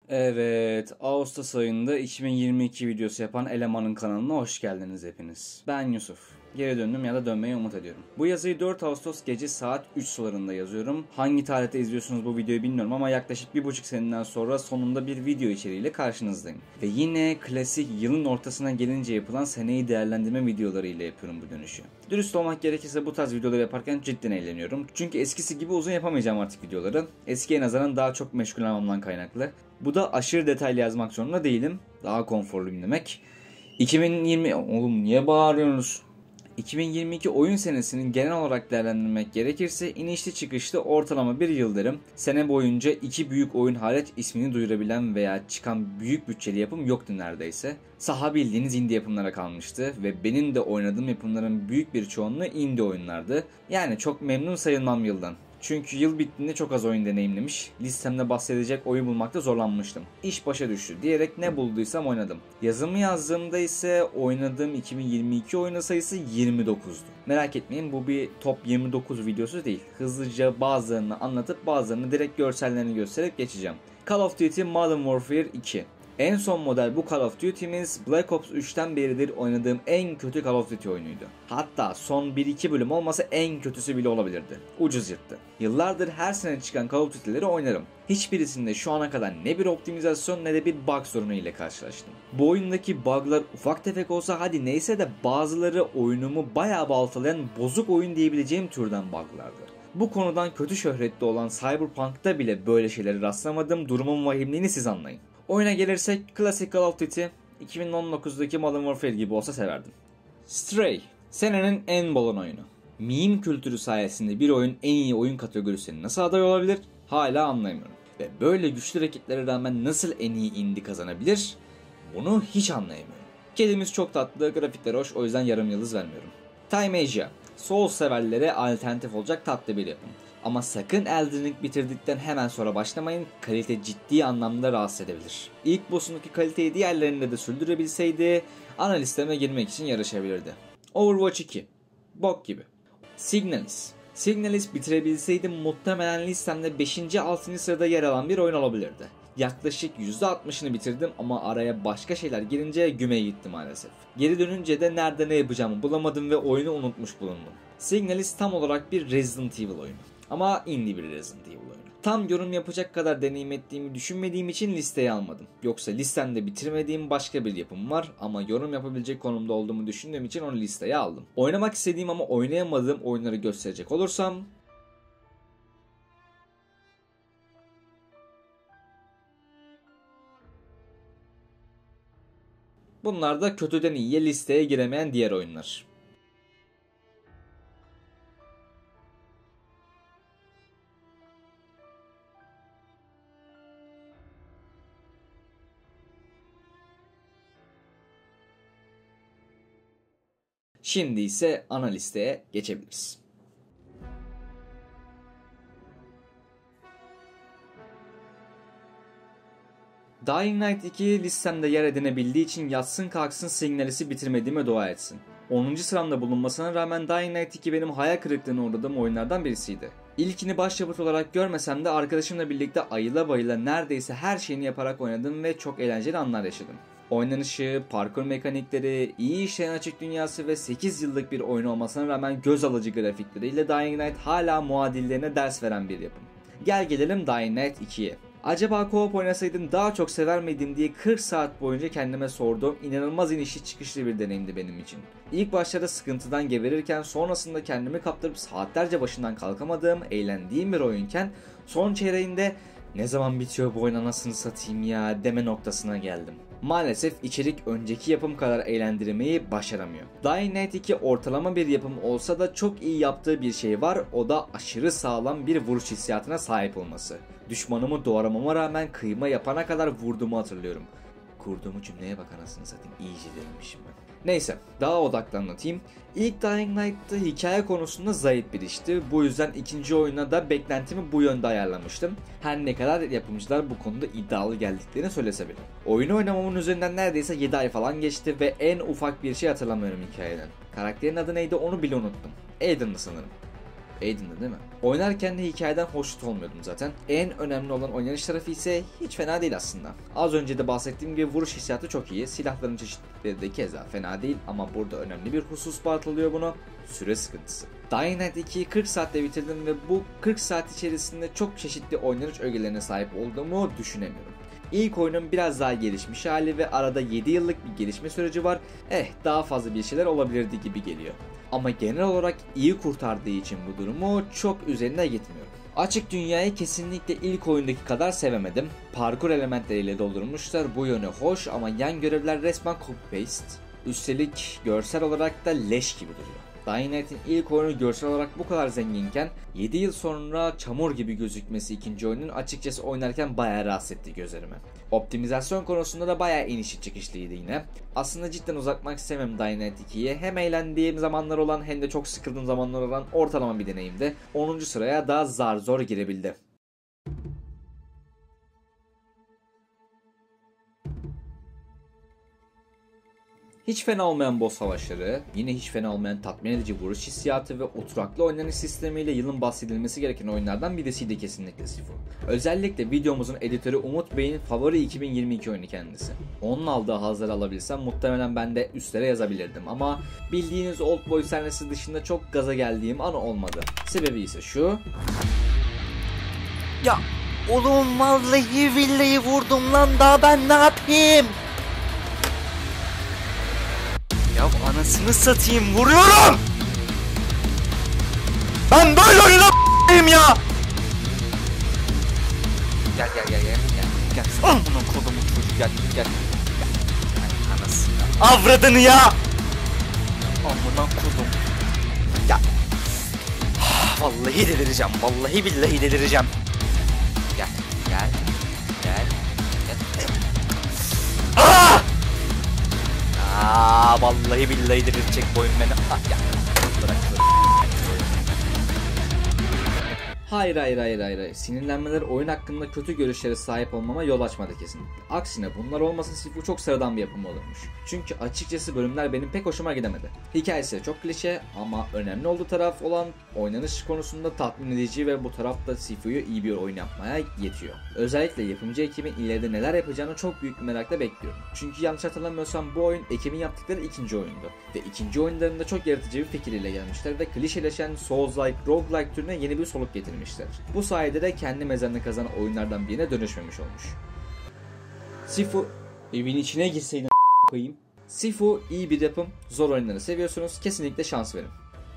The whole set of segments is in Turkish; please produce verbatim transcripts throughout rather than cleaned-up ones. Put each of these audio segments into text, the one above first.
Evet, Ağustos ayında iki bin yirmi iki videosu yapan Eleman'ın kanalına hoş geldiniz hepiniz. Ben Yusuf. Geri döndüm ya da dönmeyi umut ediyorum. Bu yazıyı dört Ağustos gece saat üç sularında yazıyorum. Hangi tarihte izliyorsunuz bu videoyu bilmiyorum ama yaklaşık bir buçuk seneden sonra sonunda bir video içeriğiyle karşınızdayım. Ve yine klasik yılın ortasına gelince yapılan seneyi değerlendirme videolarıyla yapıyorum bu dönüşü. Dürüst olmak gerekirse bu tarz videoları yaparken cidden eğleniyorum. Çünkü eskisi gibi uzun yapamayacağım artık videoları. Eskiye nazaran daha çok meşgul olmamdan kaynaklı. Bu da aşırı detaylı yazmak zorunda değilim. Daha konforluyum demek. iki bin yirmi... Oğlum niye bağırıyorsunuz? iki bin yirmi iki oyun senesinin genel olarak değerlendirmek gerekirse inişli çıkışlı ortalama bir yıl derim. Sene boyunca iki büyük oyun hariç ismini duyurabilen veya çıkan büyük bütçeli yapım yoktu neredeyse. Saha bildiğiniz indie yapımlara kalmıştı ve benim de oynadığım yapımların büyük bir çoğunluğu indie oyunlardı. Yani çok memnun sayılmam yıldan. Çünkü yıl bittiğinde çok az oyun deneyimlemiş, listemde bahsedecek oyun bulmakta zorlanmıştım. İş başa düştü diyerek ne bulduysam oynadım. Yazımı yazdığımda ise oynadığım iki bin yirmi iki oyunu sayısı yirmi dokuzdu. Merak etmeyin, bu bir top yirmi dokuz videosu değil. Hızlıca bazılarını anlatıp bazılarını direkt görsellerini gösterip geçeceğim. Call of Duty Modern Warfare iki. En son model bu Call of Duty'miz Black Ops üçten beridir oynadığım en kötü Call of Duty oyunuydu. Hatta son bir iki bölüm olmasa en kötüsü bile olabilirdi. Ucuz yırttı. Yıllardır her sene çıkan Call of Duty'leri oynarım. Hiçbirisinde şu ana kadar ne bir optimizasyon ne de bir bug sorunu ile karşılaştım. Bu oyundaki buglar ufak tefek olsa hadi neyse de bazıları oyunumu bayağı baltalayan bozuk oyun diyebileceğim türden buglardı. Bu konudan kötü şöhretli olan Cyberpunk'ta bile böyle şeyleri rastlamadım. Durumun vahimliğini siz anlayın. Oyuna gelirsek klasik Call of Duty iki bin on dokuzdaki Modern Warfare gibi olsa severdim. Stray, senenin en balon oyunu. Meme kültürü sayesinde bir oyun en iyi oyun kategorisine nasıl aday olabilir? Hala anlayamıyorum. Ve böyle güçlü rakitlere rağmen nasıl en iyi indie kazanabilir? Bunu hiç anlayamıyorum. Kedimiz çok tatlı, grafikler hoş, o yüzden yarım yıldız vermiyorum. Time Asia, Souls severlere alternatif olacak tatlı bir yapım. Ama sakın Elden Ring bitirdikten hemen sonra başlamayın, kalite ciddi anlamda rahatsız edebilir. İlk boss'undaki kaliteyi diğerlerinde de sürdürebilseydi ana listeme girmek için yarışabilirdi. Overwatch iki. Bok gibi. Signalis. Signalis bitirebilseydim muhtemelen listemde beşinci altıncı sırada yer alan bir oyun olabilirdi. Yaklaşık yüzde altmışını bitirdim ama araya başka şeyler girince güme gitti maalesef. Geri dönünce de nerede ne yapacağımı bulamadım ve oyunu unutmuş bulundum. Signalis tam olarak bir Resident Evil oyunu. Ama indie bir Resident Evil oyunu. Tam yorum yapacak kadar deneyim ettiğimi düşünmediğim için listeye almadım. Yoksa listemde bitirmediğim başka bir yapım var ama yorum yapabilecek konumda olduğumu düşündüğüm için onu listeye aldım. Oynamak istediğim ama oynayamadığım oyunları gösterecek olursam... Bunlar da kötüden iyiye listeye giremeyen diğer oyunlar. Şimdi ise ana listeye geçebiliriz. Dying Light iki listemde yer edinebildiği için yatsın kalksın Signalis'i bitirmediğime dua etsin. onuncu sıramda bulunmasına rağmen Dying Light iki benim hayal kırıklığına uğradığım oyunlardan birisiydi. İlkini başyapıt olarak görmesem de arkadaşımla birlikte ayıla bayıla neredeyse her şeyini yaparak oynadım ve çok eğlenceli anlar yaşadım. Oynanışı, parkur mekanikleri, iyi işleyen açık dünyası ve sekiz yıllık bir oyun olmasına rağmen göz alıcı grafikleriyle Dying Light hala muadillerine ders veren bir yapım. Gel gelelim Dying Light ikiye. Acaba co-op oynasaydım daha çok sever miydim diye kırk saat boyunca kendime sorduğum inanılmaz inişli çıkışlı bir deneyimdi benim için. İlk başlarda sıkıntıdan geberirken sonrasında kendimi kaptırıp saatlerce başından kalkamadığım, eğlendiğim bir oyunken son çeyreğinde ne zaman bitiyor bu oyun anasını satayım ya deme noktasına geldim. Maalesef içerik önceki yapım kadar eğlendirmeyi başaramıyor. Dying Light iki ortalama bir yapım olsa da çok iyi yaptığı bir şey var, o da aşırı sağlam bir vuruş hissiyatına sahip olması. Düşmanımı doğramama rağmen kıyma yapana kadar vurduğumu hatırlıyorum. Kurduğumu cümleye bak anasını satayım, iyice delirmişim ben. Neyse, daha odaklı anlatayım. İlk Dying Light'ta hikaye konusunda zayıf bir işti. Bu yüzden ikinci oyuna da beklentimi bu yönde ayarlamıştım. Her ne kadar yapımcılar bu konuda iddialı geldiklerini söylese bile. Oyunu oynamamın üzerinden neredeyse yedi ay falan geçti ve en ufak bir şey hatırlamıyorum hikayeden. Karakterin adı neydi onu bile unuttum. Aiden'dı sanırım. Aiden'dı değil mi? Oynarken de hikayeden hoşnut olmuyordum zaten. En önemli olan oynanış tarafı ise hiç fena değil aslında. Az önce de bahsettiğim gibi vuruş hissiyatı çok iyi. Silahların çeşitleri de keza fena değil ama burada önemli bir husus bartılıyor bunu. Süre sıkıntısı. Dying Light ikiyi kırk saatte bitirdim ve bu kırk saat içerisinde çok çeşitli oynanış ögelerine sahip olduğumu düşünemiyorum. İlk oyunun biraz daha gelişmiş hali ve arada yedi yıllık bir gelişme süreci var. Eh, daha fazla bir şeyler olabilirdi gibi geliyor. Ama genel olarak iyi kurtardığı için bu durumu çok üzerine gitmiyorum. Açık dünyayı kesinlikle ilk oyundaki kadar sevemedim. Parkur elementleriyle doldurmuşlar, bu yönü hoş ama yan görevler resmen copy paste. Üstelik görsel olarak da leş gibi duruyor. Dying Light'in ilk oyunu görsel olarak bu kadar zenginken yedi yıl sonra çamur gibi gözükmesi ikinci oyunun açıkçası oynarken bayağı rahatsız etti gözlerime. Optimizasyon konusunda da bayağı inişli çıkışlıydı yine. Aslında cidden uzatmak istemem Dying Light ikiye. Hem eğlendiğim zamanlar olan hem de çok sıkıldığım zamanlar olan ortalama bir deneyimdi. onuncu sıraya daha zar zor girebildi. Hiç fena olmayan boss savaşları, yine hiç fena olmayan tatmin edici vuruş hissiyatı ve oturaklı oynanış sistemiyle yılın bahsedilmesi gereken oyunlardan birisiydi kesinlikle Sifu. Özellikle videomuzun editörü Umut Bey'in favori iki bin yirmi iki oyunu kendisi. Onun aldığı hazları alabilsem muhtemelen ben de üstlere yazabilirdim ama bildiğiniz Oldboy sahnesi dışında çok gaza geldiğim an olmadı. Sebebi ise şu... Ya oğlum vallahi villayı vurdum lan, daha ben ne yapayım? Ya anasını satayım, vuruyorum! Ben böyle oynayayım ya! Gel gel gel gel gel gel. Al bunu kolumu çocuk, gel gel. Gel anasını avradını ya! Amına kodum. Ya. Vallahi delireceğim, vallahi billahi delireceğim. Gel gel gel gel. Ah! Aa, vallahi billahi delirecek bu oyun beni. Ah, ya. Bırak, bırak. Hayır hayır hayır hayır hayır. Sinirlenmeler oyun hakkında kötü görüşlere sahip olmama yol açmadı kesinlikle. Aksine bunlar olmasa Sifu çok sıradan bir yapım olurmuş. Çünkü açıkçası bölümler benim pek hoşuma gidemedi. Hikayesi çok klişe ama önemli olduğu taraf olan oynanış konusunda tatmin edici ve bu tarafta Sifu'yu iyi bir oyun yapmaya yetiyor. Özellikle yapımcı ekibin ileride neler yapacağını çok büyük bir merakla bekliyorum. Çünkü yanlış hatırlamıyorsam bu oyun ekibin yaptıkları ikinci oyundu. Ve ikinci oyunlarında çok yaratıcı bir fikir ile gelmişler ve klişeleşen Souls-like, roguelike türüne yeni bir soluk getirmişler. Bu sayede de kendi mezarını kazanan oyunlardan birine dönüşmemiş olmuş. Sifu evin içine girseydin koyayım. Sifu iyi bir yapım, zor oyunları seviyorsunuz, kesinlikle şans verin.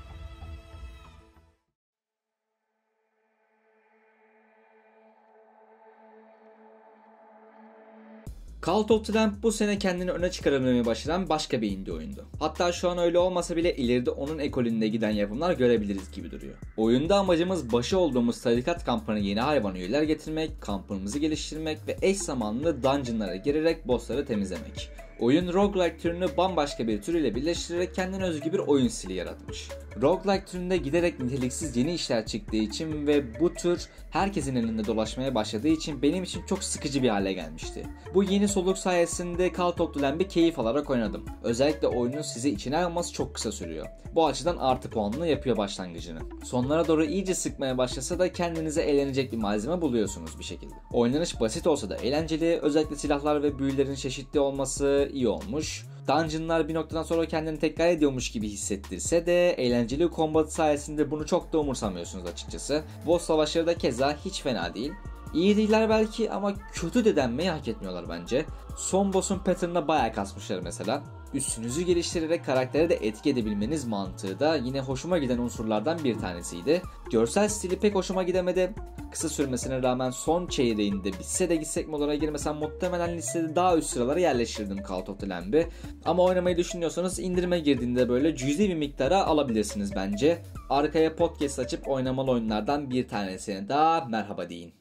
Cult of the Lamb bu sene kendini öne çıkarabilmeye başlayan başka bir indie oyundu. Hatta şu an öyle olmasa bile ileride onun ekolünde giden yapımlar görebiliriz gibi duruyor. Oyunda amacımız başı olduğumuz tarikat kampına yeni hayvan üyeler getirmek, kampımızı geliştirmek ve eş zamanlı dungeonlara girerek bossları temizlemek. Oyun roguelike türünü bambaşka bir tür ile birleştirerek kendine özgü bir oyun stili yaratmış. Roguelike türünde giderek niteliksiz yeni işler çıktığı için ve bu tür herkesin elinde dolaşmaya başladığı için benim için çok sıkıcı bir hale gelmişti. Bu yeni soluk sayesinde Cult of the Lamb'i keyif alarak oynadım. Özellikle oyunun sizi içine alması çok kısa sürüyor. Bu açıdan artı puanlı yapıyor başlangıcını. Sonlara doğru iyice sıkmaya başlasa da kendinize eğlenecek bir malzeme buluyorsunuz bir şekilde. Oynanış basit olsa da eğlenceli, özellikle silahlar ve büyülerin çeşitli olması iyi olmuş. Dungeonlar bir noktadan sonra kendini tekrar ediyormuş gibi hissettirse de eğlenceli kombat sayesinde bunu çok da umursamıyorsunuz açıkçası. Boss savaşları da keza hiç fena değil. İyi değiller belki ama kötü de denmeyi hak etmiyorlar bence. Son boss'un pattern'ına bayağı kasmışlar mesela. Üstünüzü geliştirerek karaktere de etki edebilmeniz mantığı da yine hoşuma giden unsurlardan bir tanesiydi. Görsel stili pek hoşuma gidemedi. Kısa sürmesine rağmen son çeyreğinde bitse de gitsek mi olarak girmesem muhtemelen listede daha üst sıralara yerleştirdim Cult of the Lamb'i. Ama oynamayı düşünüyorsanız indirime girdiğinde böyle cüzi bir miktara alabilirsiniz bence. Arkaya podcast açıp oynamalı oyunlardan bir tanesine daha merhaba deyin.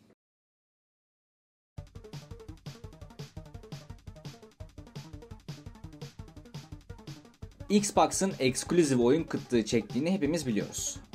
Xbox'ın eksklusif oyun kıtlığı çektiğini hepimiz biliyoruz.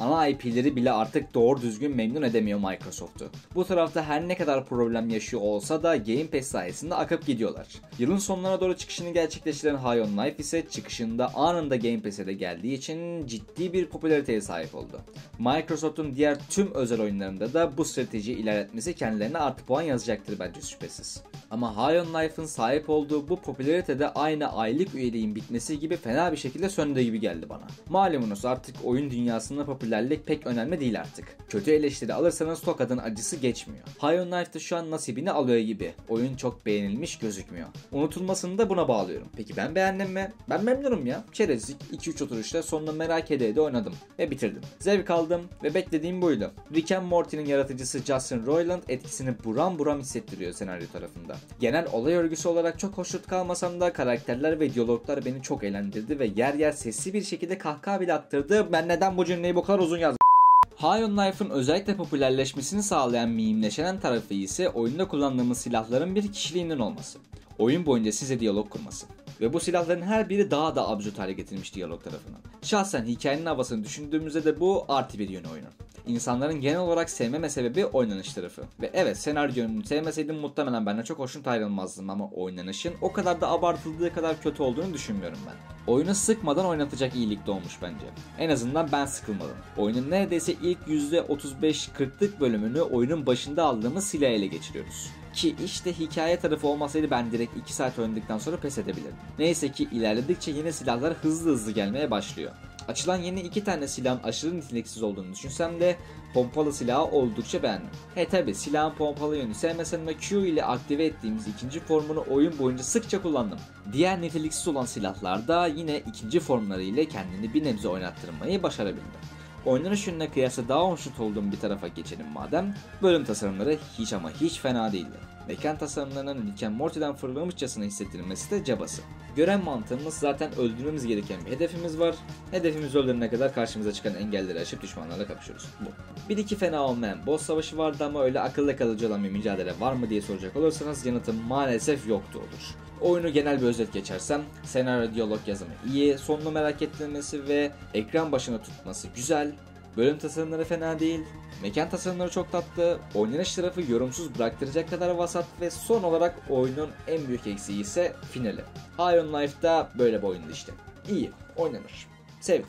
ana I P'leri bile artık doğru düzgün memnun edemiyor Microsoft'u. Bu tarafta her ne kadar problem yaşıyor olsa da Game Pass sayesinde akıp gidiyorlar. Yılın sonlarına doğru çıkışını gerçekleştiren High on Life ise çıkışında anında Game Pass'e de geldiği için ciddi bir popülariteye sahip oldu. Microsoft'un diğer tüm özel oyunlarında da bu stratejiyi ilerletmesi kendilerine artı puan yazacaktır bence şüphesiz. Ama High on Life'ın sahip olduğu bu popülaritede aynı aylık üyeliğin bitmesi gibi fena bir şekilde söndüğü gibi geldi bana. Malumunuz artık oyun dünyasında popülerlik pek önemli değil artık. Kötü eleştiri alırsanız tokadın acısı geçmiyor. High on Life'da şu an nasibini alıyor gibi. Oyun çok beğenilmiş gözükmüyor. Unutulmasını da buna bağlıyorum. Peki ben beğendim mi? Ben memnunum ya. Çerezlik iki üç oturuşta sonunu merak ede de oynadım ve bitirdim. Zevk aldım ve beklediğim buydu. Rick and Morty'nin yaratıcısı Justin Roiland etkisini buram buram hissettiriyor senaryo tarafında. Genel olay örgüsü olarak çok hoşnut kalmasam da karakterler ve diyaloglar beni çok eğlendirdi ve yer yer sesli bir şekilde kahkaha bile attırdı. Ben neden bu cümleyi bu kadar uzun yazdım? High on Life'ın özellikle popülerleşmesini sağlayan miyimleşen tarafı ise oyunda kullandığımız silahların bir kişiliğinden olması. Oyun boyunca size diyalog kurması. Ve bu silahların her biri daha da absürt hale getirilmiş diyalog tarafından. Şahsen hikayenin havasını düşündüğümüzde de bu artı bir yönü oyunun. İnsanların genel olarak sevmeme sebebi oynanış tarafı. Ve evet, senaryonun sevmeseydim muhtemelen benden çok hoşnut ayrılmazdım ama oynanışın o kadar da abartıldığı kadar kötü olduğunu düşünmüyorum ben. Oyunu sıkmadan oynatacak iyilikte olmuş bence. En azından ben sıkılmadım. Oyunun neredeyse ilk yüzde otuz beş kırklık bölümünü oyunun başında aldığımız silah ele geçiriyoruz. Ki işte hikaye tarafı olmasaydı ben direkt iki saat oynadıktan sonra pes edebilirdim. Neyse ki ilerledikçe yeni silahlar hızlı hızlı gelmeye başlıyor. Açılan yeni iki tane silahın aşırı niteliksiz olduğunu düşünsem de pompalı silahı oldukça beğendim. He tabi silahın pompalı yönü sevmesem de Q ile aktive ettiğimiz ikinci formunu oyun boyunca sıkça kullandım. Diğer niteliksiz olan silahlar da yine ikinci formları ile kendini bir nebze oynattırmayı başarabildi. Oynanış yönüne kıyasla daha hoşnut olduğum bir tarafa geçelim madem. Bölüm tasarımları hiç ama hiç fena değildi. Mekan tasarımlarının Rick and Morty'den fırlamışçasına hissettirilmesi de cabası. Görev mantığımız zaten öldürmemiz gereken bir hedefimiz var. Hedefimiz öldürene kadar karşımıza çıkan engelleri aşıp düşmanlarla kapışıyoruz. Bu. Bir iki fena olmayan boss savaşı vardı ama öyle akılda kalıcı olan bir mücadele var mı diye soracak olursanız yanıtım maalesef yoktu olur. Oyunu genel bir özet geçersem, senaryo diyalog yazımı iyi, sonunu merak ettirmesi ve ekran başına tutması güzel, bölüm tasarımları fena değil, mekan tasarımları çok tatlı, oynanış tarafı yorumsuz bıraktıracak kadar vasat ve son olarak oyunun en büyük eksiği ise finali. High on Life'da böyle bir oyundu işte. İyi, oynanır. Sevdim.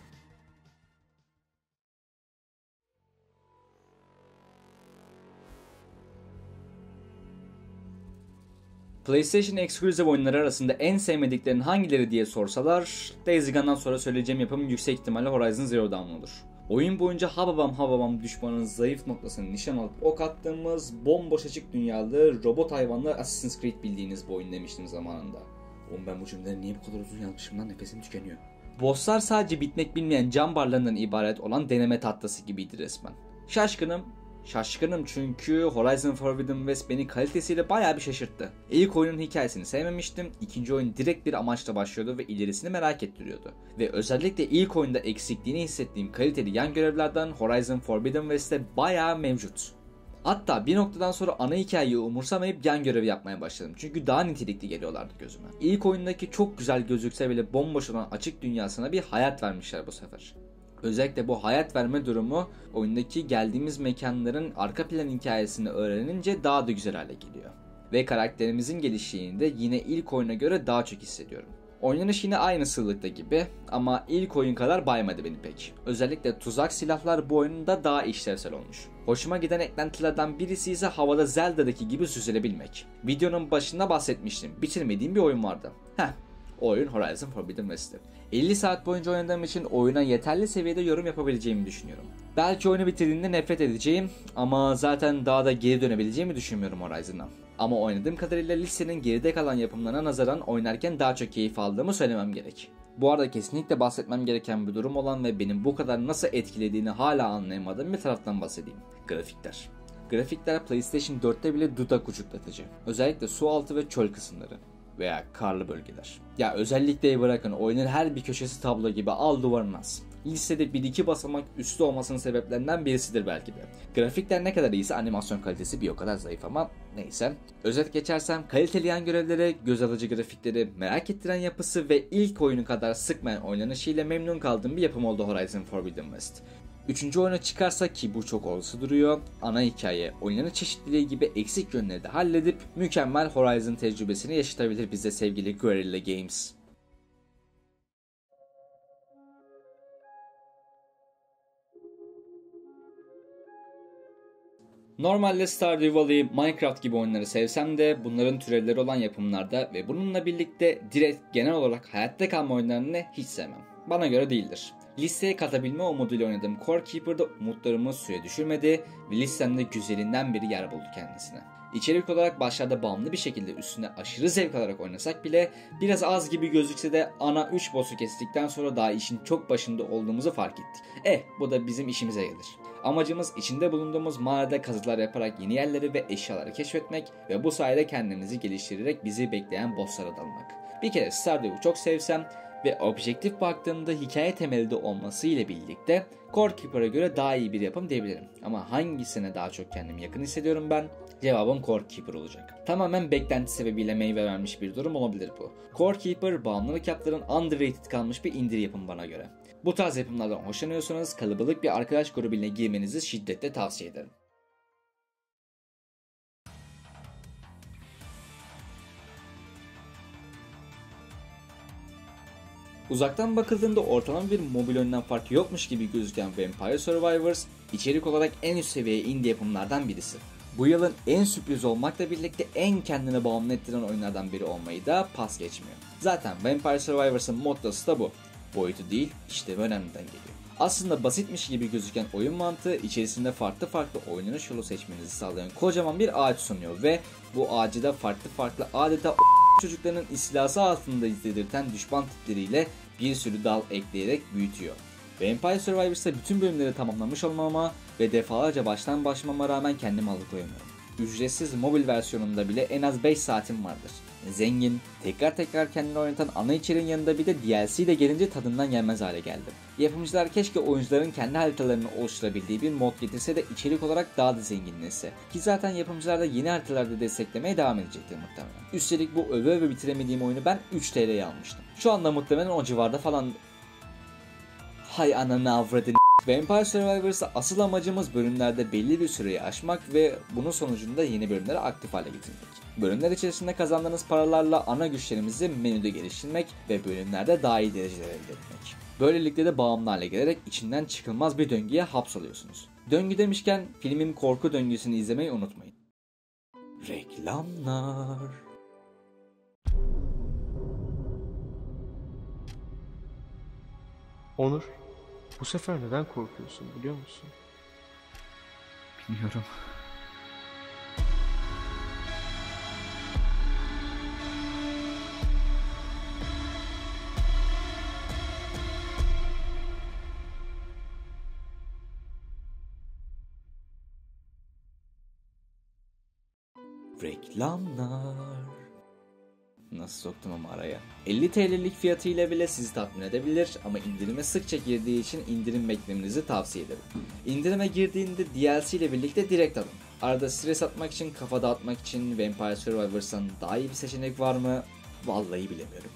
PlayStation Exclusive oyunları arasında en sevmediklerin hangileri diye sorsalar, Days Gone'dan sonra söyleyeceğim yapım yüksek ihtimalle Horizon Zero Dawn olur. Oyun boyunca hababam hababam düşmanın zayıf noktasını nişan alıp ok attığımız bomboş açık dünyalı robot hayvanlı Assassin's Creed bildiğiniz bu oyun demiştim zamanında. Oğlum ben bu cümleleri niye bu kadar uzun yazmışım lan, nefesim tükeniyor. Bosslar sadece bitmek bilmeyen cam barlarından ibaret olan deneme tahtası gibiydi resmen. Şaşkınım. Şaşkınım çünkü Horizon Forbidden West beni kalitesiyle bayağı bir şaşırttı. İlk oyunun hikayesini sevmemiştim, ikinci oyun direkt bir amaçla başlıyordu ve ilerisini merak ettiriyordu. Ve özellikle ilk oyunda eksikliğini hissettiğim kaliteli yan görevlerden Horizon Forbidden West'te bayağı mevcut. Hatta bir noktadan sonra ana hikayeyi umursamayıp yan görevi yapmaya başladım çünkü daha nitelikli geliyorlardı gözüme. İlk oyundaki çok güzel gözükse bile bomboş olan açık dünyasına bir hayat vermişler bu sefer. Özellikle bu hayat verme durumu oyundaki geldiğimiz mekanların arka plan hikayesini öğrenince daha da güzel hale geliyor. Ve karakterimizin geliştiğini de yine ilk oyuna göre daha çok hissediyorum. Oynanış yine aynı sığlıkta gibi ama ilk oyun kadar baymadı beni pek. Özellikle tuzak silahlar bu oyunda daha işlevsel olmuş. Hoşuma giden eklentilerden birisi ise havada Zelda'daki gibi süzülebilmek. Videonun başında bahsetmiştim, bitirmediğim bir oyun vardı. Heh. O oyun Horizon Forbidden West'ti. elli saat boyunca oynadığım için oyuna yeterli seviyede yorum yapabileceğimi düşünüyorum. Belki oyunu bitirdiğinde nefret edeceğim ama zaten daha da geri dönebileceğimi düşünmüyorum Horizon'a. Ama oynadığım kadarıyla listenin geride kalan yapımlarına nazaran oynarken daha çok keyif aldığımı söylemem gerek. Bu arada kesinlikle bahsetmem gereken bir durum olan ve benim bu kadar nasıl etkilediğini hala anlayamadığım bir taraftan bahsedeyim. Grafikler. Grafikler PlayStation dörtte bile dudak uçuklatıcı. Özellikle su altı ve çöl kısımları. Veya karlı bölgeler. Ya özellikle bırakın oyunun her bir köşesi tablo gibi al duvarına as. Listede bir iki basamak üstü olmasının sebeplerinden birisidir belki de. Grafikler ne kadar iyiyse animasyon kalitesi bir o kadar zayıf ama neyse. Özet geçersem kaliteli yan görevleri, göz alıcı grafikleri, merak ettiren yapısı ve ilk oyunu kadar sıkmayan oynanışıyla memnun kaldığım bir yapım oldu Horizon Forbidden West. Üçüncü oyuna çıkarsa ki bu çok olası duruyor, ana hikaye, oyunların çeşitliliği gibi eksik yönleri de halledip mükemmel Horizon tecrübesini yaşatabilir bize sevgili Guerrilla Games. Normalde Stardew Valley, Minecraft gibi oyunları sevsem de bunların türevleri olan yapımlarda ve bununla birlikte direkt genel olarak hayatta kalma oyunlarını hiç sevmem. Bana göre değildir. Listeye katabilme umuduyla oynadığım Core Keeper'da umutlarımı suya düşürmedi ve listemde güzelinden bir yer buldu kendisine. İçerik olarak başlarda bağımlı bir şekilde üstüne aşırı zevk alarak oynasak bile biraz az gibi gözükse de ana üç boss'u kestikten sonra daha işin çok başında olduğumuzu fark ettik. Eh bu da bizim işimize gelir. Amacımız içinde bulunduğumuz mağarada kazılar yaparak yeni yerleri ve eşyaları keşfetmek ve bu sayede kendimizi geliştirerek bizi bekleyen bosslara dalmak. Bir kere Stardew'u çok sevsem ve objektif baktığımda hikaye temelli olması ile birlikte Core Keeper'a göre daha iyi bir yapım diyebilirim. Ama hangisine daha çok kendimi yakın hissediyorum ben? Cevabım Core Keeper olacak. Tamamen beklenti sebebiyle meyve vermiş bir durum olabilir bu. Core Keeper bağımlılık yaptıran underrated kalmış bir indie yapım bana göre. Bu tarz yapımlardan hoşlanıyorsanız kalabalık bir arkadaş grubuna girmenizi şiddetle tavsiye ederim. Uzaktan bakıldığında ortalama bir mobil oyundan farkı yokmuş gibi gözüken Vampire Survivors, içerik olarak en üst seviye indie yapımlardan birisi. Bu yılın en sürpriz olmakla birlikte en kendine bağımlı ettiren oyunlardan biri olmayı da pas geçmiyor. Zaten Vampire Survivors'ın mottosu da bu. Boyutu değil, işlevi önemliden geliyor. Aslında basitmiş gibi gözüken oyun mantığı içerisinde farklı farklı oynanış yolu seçmenizi sağlayan kocaman bir ağaç sunuyor ve bu ağacı da farklı farklı adeta o çocukların istilası altında hissedirten düşman tipleriyle bir sürü dal ekleyerek büyütüyor. Vampire Survivors'ta bütün bölümleri tamamlamış olmama ve defalarca baştan başlamama rağmen kendimi alıkoyamıyorum. Ücretsiz mobil versiyonunda bile en az beş saatim vardır. Zengin, tekrar tekrar kendini oynatan ana içeriğin yanında bir de D L C de gelince tadından yenmez hale geldi. Yapımcılar keşke oyuncuların kendi haritalarını oluşturabildiği bir mod getirse de içerik olarak daha da zenginleşse. Ki zaten yapımcılar da yeni haritalarda desteklemeye devam edecektir muhtemelen. Üstelik bu öve öve bitiremediğim oyunu ben üç T L'ye almıştım. Şu anda muhtemelen o civarda falan... Hay ananı avradını. Vampire Survivors'ta asıl amacımız bölümlerde belli bir süreyi aşmak ve bunun sonucunda yeni bölümleri aktif hale getirmek. Bölümler içerisinde kazandığınız paralarla ana güçlerimizi menüde geliştirmek ve bölümlerde daha iyi dereceler elde etmek. Böylelikle de bağımlı hale gelerek içinden çıkılmaz bir döngüye hapsoluyorsunuz. Döngü demişken filmin korku döngüsünü izlemeyi unutmayın. Reklamlar. Onur, bu sefer neden korkuyorsun biliyor musun? Bilmiyorum. Reklamlar. Nasıl soktum ama araya. elli T L'lik fiyatıyla bile sizi tatmin edebilir ama indirime sıkça girdiği için indirim beklemenizi tavsiye ederim. İndirime girdiğinde D L C ile birlikte direkt alın. Arada stres atmak için, kafa dağıtmak için Vampire Survivors'tan daha iyi bir seçenek var mı? Vallahi bilemiyorum.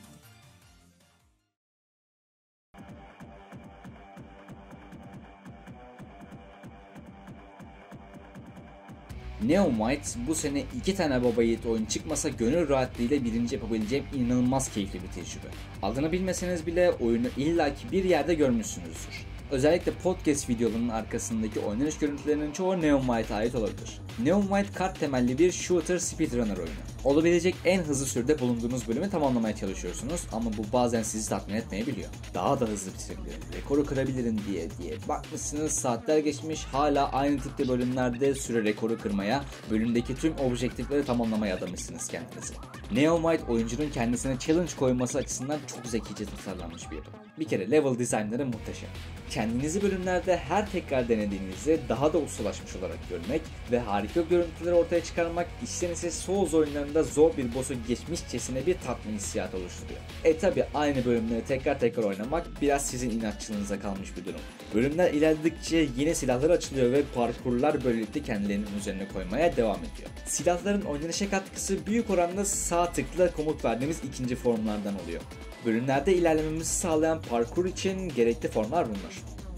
Neon White bu sene iki tane baba yiğit oyun çıkmasa gönül rahatlığıyla birinci yapabileceğim inanılmaz keyifli bir tecrübe. Adını bilmeseniz bile oyunu illaki bir yerde görmüşsünüzdür. Özellikle podcast videolarının arkasındaki oynanış görüntülerinin çoğu Neon White'a ait olabilir. Neon White kart temelli bir shooter speedrunner oyunu. Olabilecek en hızlı sürede bulunduğunuz bölümü tamamlamaya çalışıyorsunuz ama bu bazen sizi tatmin etmeyebiliyor. Daha da hızlı bitirebilirim, rekoru kırabilirim diye diye bakmışsınız saatler geçmiş hala aynı tipte bölümlerde süre rekoru kırmaya, bölümdeki tüm objektifleri tamamlamaya adamışsınız kendinizi. Neon White oyuncunun kendisine challenge koyması açısından çok zekice tasarlanmış bir yapım. Bir kere level designları muhteşem. Kendinizi bölümlerde her tekrar denediğinizde daha da ustalaşmış olarak görmek ve harika görüntüleri ortaya çıkarmak içten ise Souls oyunlarında zor bir boss'u geçmişçesine bir tatmin hissiyatı oluşturuyor. E tabi aynı bölümleri tekrar tekrar oynamak biraz sizin inatçılığınıza kalmış bir durum. Bölümler ilerledikçe yeni silahlar açılıyor ve parkurlar böylelikle kendilerinin üzerine koymaya devam ediyor. Silahların oynanışa katkısı büyük oranda sağ tıkla komut verdiğimiz ikinci formlardan oluyor. Bölümlerde ilerlememizi sağlayan parkur için gerekli formlar bunlar.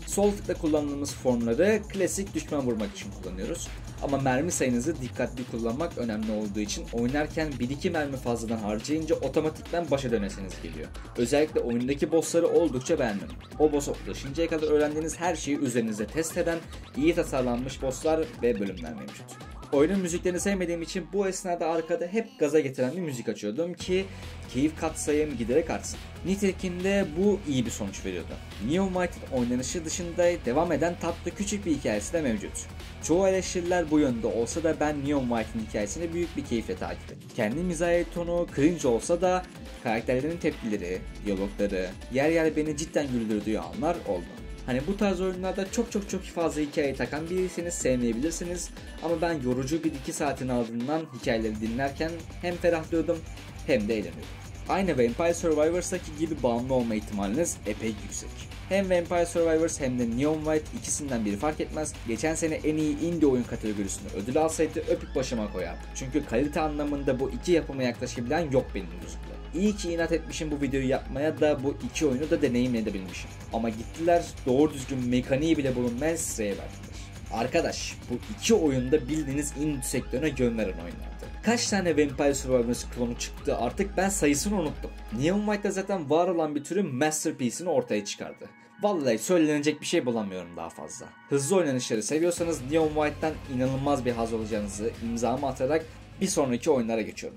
Sol tıkla kullandığımız formları klasik düşman vurmak için kullanıyoruz. Ama mermi sayınızı dikkatli kullanmak önemli olduğu için oynarken bir iki mermi fazladan harcayınca otomatikten başa dönesiniz geliyor. Özellikle oyundaki bossları oldukça beğendim. O boss'a ulaşıncaya kadar öğrendiğiniz her şeyi üzerinizde test eden iyi tasarlanmış bosslar ve bölümler mevcut. Oyunun müziklerini sevmediğim için bu esnada arkada hep gaza getiren bir müzik açıyordum ki keyif katsayım giderek artsın. Nitekim de bu iyi bir sonuç veriyordu. Neon White'ın oynanışı dışında devam eden tatlı küçük bir hikayesi de mevcut. Çoğu eleştiriler bu yönde olsa da ben Neon White'ın hikayesini büyük bir keyifle takip ettim. Kendi mizahi tonu cringe olsa da karakterlerin tepkileri, diyalogları, yer yer beni cidden güldürdüğü anlar oldu. Hani bu tarz oyunlarda çok çok çok fazla hikaye takan biriyseniz sevmeyebilirsiniz ama ben yorucu bir iki saatin ardından hikayeleri dinlerken hem ferahlıyordum hem de eğleniyordum. Aynı Vampire Survivors'taki gibi bağımlı olma ihtimaliniz epey yüksek. Hem Vampire Survivors hem de Neon White ikisinden biri fark etmez. Geçen sene en iyi indie oyun kategorisinde ödül alsaydı öpüp başıma koyardım. Çünkü kalite anlamında bu iki yapıma yaklaşabilen yok benim gözümde. İyi ki inat etmişim bu videoyu yapmaya da bu iki oyunu da deneyimleyebilmişim. Ama gittiler doğru düzgün mekaniği bile bulunmayan sıraya verdiler. Arkadaş bu iki oyunda bildiğiniz indie sektörüne yön veren oyunlardı. Kaç tane Vampire Survivors klonu çıktı artık ben sayısını unuttum. Neon White'da zaten var olan bir türün masterpiece'ini ortaya çıkardı. Vallahi söylenecek bir şey bulamıyorum daha fazla. Hızlı oynanışları seviyorsanız Neon White'dan inanılmaz bir haz alacağınızı imzamı atarak bir sonraki oyunlara geçiyorum.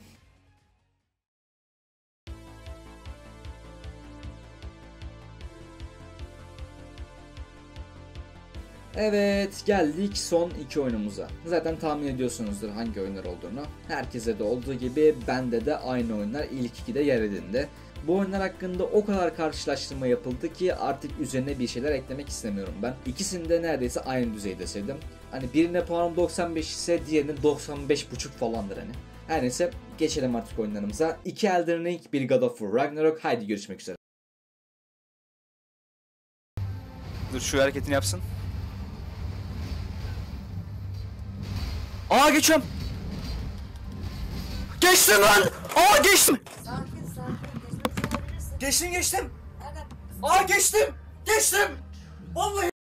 Evet, geldik son iki oyunumuza. Zaten tahmin ediyorsunuzdur hangi oyunlar olduğunu. Herkese de olduğu gibi bende de aynı oyunlar ilk ikide yer edindi. Bu oyunlar hakkında o kadar karşılaştırma yapıldı ki artık üzerine bir şeyler eklemek istemiyorum ben. İkisini de neredeyse aynı düzeyde sevdim. Hani birine puanım doksan beş ise diğerinin doksan beş buçuk falandır hani. Her neyse geçelim artık oyunlarımıza. İki Elden Ring, bir God of War Ragnarok. Haydi görüşmek üzere. Dur şu hareketini yapsın. Aa geçiyorum. Geçtim lan. Aa geçtim. Sakin sakin. Geçmek zorundayız. Geçtim geçtim. Nereden? Aa geçtim. Geçtim. Vallahi